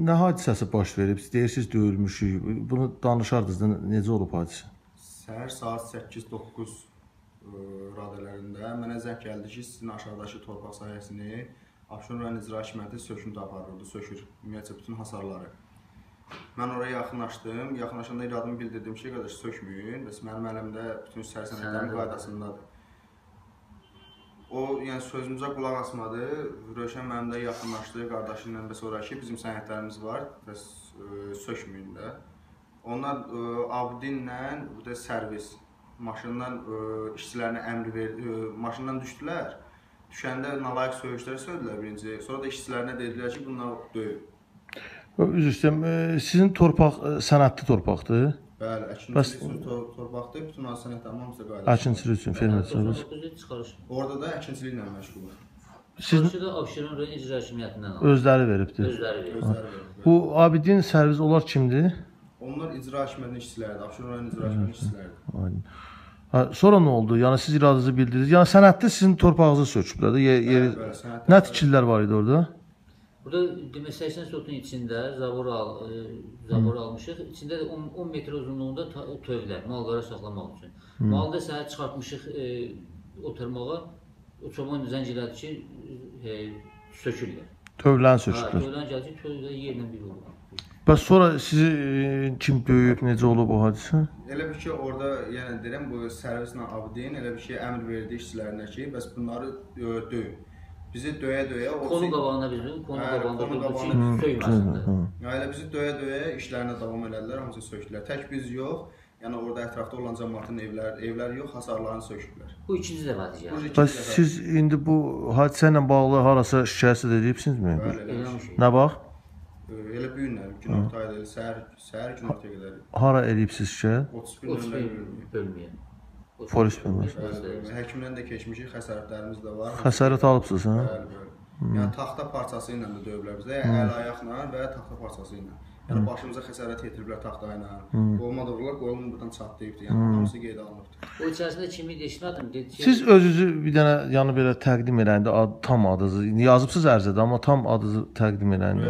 nə hadisəsi baş verib? Deyirsiniz döyülmüşük. Bunu danışardınız da necə olub hadisə? Səhər saat 8-9 radələrində mənə zəng gəldi ki, sizin aşağıdakı torpaq sahəsini Abşeron rayon icra hakimiyyəti söküntü aparırdı, sökür ümumiyyətlə bütün hasarları. Mən oraya yaxınlaşdım. Yaxınlaşanda iradımı bildirdim ki, qardaş sökməyin. Bəs mənim əlimdə bütün sənədlərin qaydasındadır. O, yəni sözümüzə qulaq asmadı. Rövşən mənim də yaxınlaşdı qardaşımla və sonraki bizim sənədlərimiz var. Bəs sökməyin də. Onlar Abidinlə bu da servis maşından işçilərinə əmr verdi, maşından düşdülər. Düşəndə nalayiq söyüşlər söylədilər birinci. Sonra da işçilərinə dedilər ki, bunlar döyüb. Üzr istəyirəm, sizin torpaq sənədli torpaqdır? Bəli, əkinçilik üçün torpaqdır, bütün sənədlərin hamısı qaydadır. Əkinçilik üçün, fermer. Orada da əkinçiliklə məşğuldur. Sizin də Abşeron rayon icra hakimiyyətindən alır. Özləri veribdir. Özləri verib. Bu Abidin servis onlar kimdir? Onlar icra hakimiyyətinin işçiləridir, Abşeron rayon icra hakimiyyətinin işçiləridir. Sonra nə oldu? Yəni siz iradınızı bildirdiniz. Yəni sənəddə sizin torpağınızı söküblər də. Nə tikililər var idi orada? Burada demək 80 sotun içində zavor almışıq. İçində də 10 metr uzunluğunda tövlər, malqara saxlamaq üçün. Malı da səhər çıxartmışıq oturmağa. O çoban zəng elədi ki, sökürlər. Tövləni söküblər. Tövlən gəldi ki, tövlə yerlə bir olub. Bəs sonra sizi kim döyüb, necə olub o hadisə? Elə bir ki, orada, yəni deyirəm, bu servislə Abidin elə bir şey əmr verdi işçilərinə ki, bəs bunları döyün. Bizi döyə-döyə... Konu qabağına bizim, konu qabağında durdu ki, söyməsinlər. Elə bizi döyə-döyə işlərinə davam elədilər, hamısı sökdülər. Tək biz yox, yəni orada ətrafda olan cəmaatın evləri yox, hasarlarını sökdülər. Bu ikinci dəfədir yəni. Bəs siz indi bu hadisə ilə bağlı harasa şikayət edibsinizmi? Bəli, nə vaxt? Elə bu günlər, günortaya deyil, səhər günortaya qədər. Hara edibsiz şikayət? 31 bölməyə. Polis bölməsi. Həkimdən də keçmişik, xəsarətlərimiz də var. Xəsarət alıbsınız, hə? Bəli. Yəni taxta parçası ilə də döyüblər bizə, əl-ayaqla və taxta parçası ilə. Yəni başımıza xəsarət yetiriblər taxta ilə. Qoluma da vururlar, qolum buradan çatlayıbdı. Yəni hamısı qeydə alınıbdı. O içərisində kimi deşinadım dedi ki, siz özünüzü bir dənə yəni belə təqdim edəndə tam adınızı yazıbsınız ərizədə, amma tam adınızı təqdim edəndə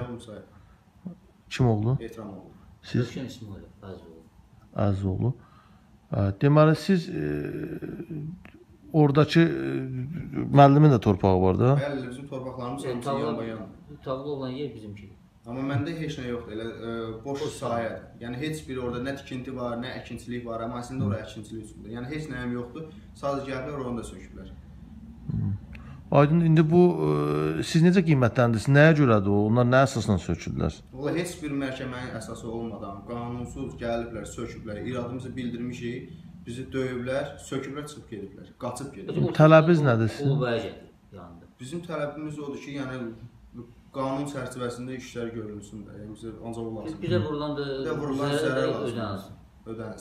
kim oldu? Ehtiram oldu. Siz Rövşən İsmailov, Əzizoğlu. Deməli siz oradakı müəllimin də torpağı var da? Bəli, bizim torpaqlarımız hamısı yan-bayandır. Tavlı olan yer bizimkidir. Amma məndə heç nə yoxdur, elə boş sahədir. Yəni heç bir orada nə tikinti var, nə əkinçilik var, amma əslində orada əkinçilik üçündür. Yəni heç nəyim yoxdur. Sadəcə gəliblər, onu da söküblər. Aydın, indi bu siz necə qiymətləndirsiniz? Nəyə görədir o? Onlar nə əsasla söküldülər? Valla heç bir məhkəmənin əsası olmadan qanunsuz gəliblər, söküblər, iradımızı bildirmişik, bizi döyüblər, söküblər, çıxıb gediblər, qaçıb gediblər. Tələbiniz nədir sizin? Yanında. Bizim tələbimiz odur ki, yəni qanun çərçivəsində işlər görülsün də, yəni bizə ancaq olasın. Bir də vurulan da zərər ödənsin.